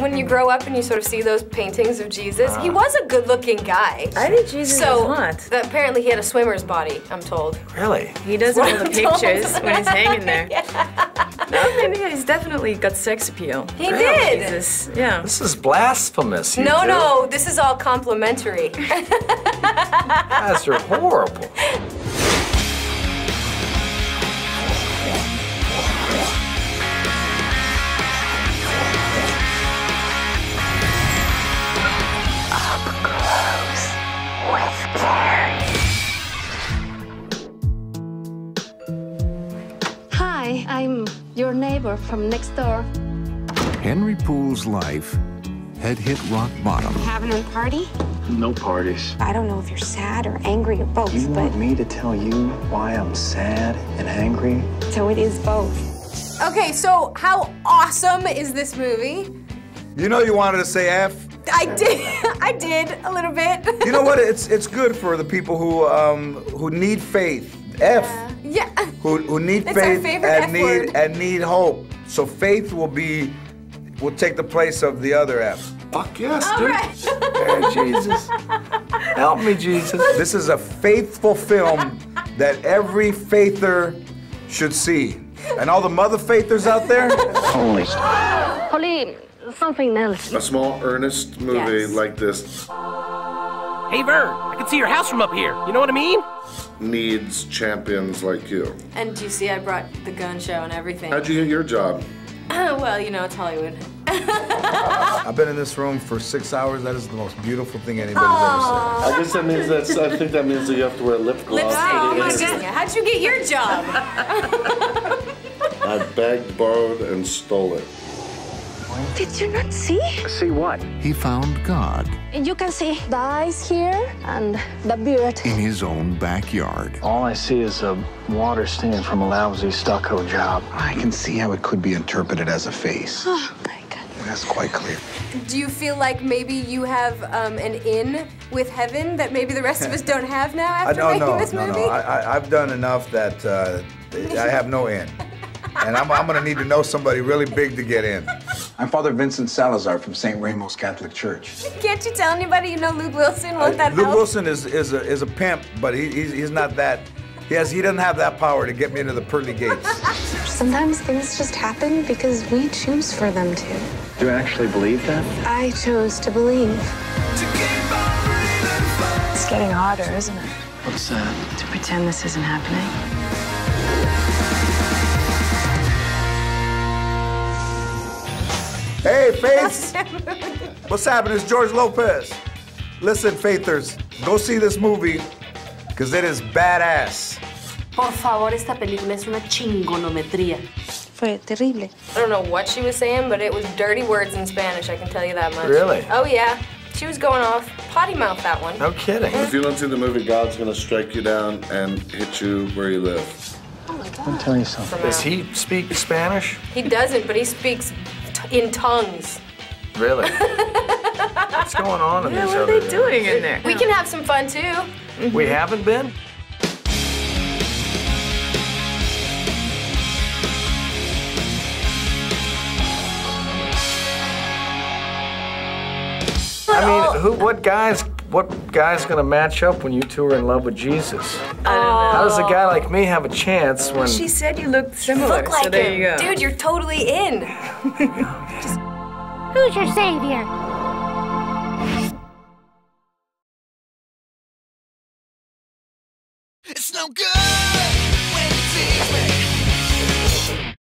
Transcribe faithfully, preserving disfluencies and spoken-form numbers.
when you grow up and you sort of see those paintings of Jesus, uh, he was a good-looking guy. I think Jesus so, was hot. So apparently he had a swimmer's body, I'm told. Really? He does all the pictures when he's hanging there. Yeah. No, I mean, he's definitely got sex appeal. He really? did. Jesus, yeah. This is blasphemous. You no, do. no, this is all complimentary. You guys are horrible. Hi, I'm your neighbor from next door. Henry Poole's life had hit rock bottom. Having a party? No parties. I don't know if you're sad or angry or both, You but... want me to tell you why I'm sad and angry? So it is both. Okay, so how awesome is this movie? You know you wanted to say F? I did, I did, a little bit. You know what, it's it's good for the people who um, who need faith. F. Yeah. yeah. Who, who need It's our faith favorite and F need word. and need hope. So faith will be will take the place of the other F. Fuck yes, All dude. right. Hey, Jesus. Help me, Jesus. This is a faithful film that every faither should see. And all the mother faithers out there, Holy. Holly, something else. A small, earnest movie Yes. like this Hey, Vern, I can see your house from up here. You know what I mean? needs champions like you. And you see, I brought the gun show and everything. How'd you get your job? Well, you know, it's Hollywood. I've been in this room for six hours. That is the most beautiful thing anybody's ever said. I guess that means that's, I think that means that you have to wear lip gloss. Lipstick. Oh my It is- goodness. How'd you get your job? I begged, borrowed, and stole it. Did you not see? See what? He found God You can see the eyes here and the beard. in his own backyard. All I see is a water stain from a lousy stucco job. I can see how it could be interpreted as a face. Oh my God. That's quite clear. Do you feel like maybe you have um, an in with heaven that maybe the rest of us don't have now I after don't making know. this No, movie? no. I, I, I've done enough that uh, I have no in. And I'm, I'm going to need to know somebody really big to get in. I'm Father Vincent Salazar from Saint Ramos Catholic Church. Can't you tell anybody you know Luke Wilson? Won't that Luke help? Wilson is, is, a, is a pimp, but he, he's, he's not that. He, has, he doesn't have that power to get me into the pearly gates. Sometimes things just happen because we choose for them to. Do you actually believe that? I chose to believe. It's getting harder, isn't it? What's that? To pretend this isn't happening. Hey, Faith! What's happening? It's George Lopez. Listen, Faithers, go see this movie, because it is badass. Por favor, esta película es una chingonometría. Fue terrible. I don't know what she was saying, but it was dirty words in Spanish, I can tell you that much. Really? Oh, yeah. She was going off. Potty mouth, that one. No kidding. If you don't see the movie, God's gonna strike you down and hit you where you live. Let me tell you something. Does he speak Spanish? He doesn't, but he speaks t in tongues. Really? What's going on in Yeah, these what are other they doing in there? We can have some fun, too. We haven't been? I mean, who? What guys? What guy's gonna match up when you two are in love with Jesus? How does a guy like me have a chance when? She said you looked similar, Look like so there him. you go. Dude, you're totally in. Who's your savior? It's no good when you tease me.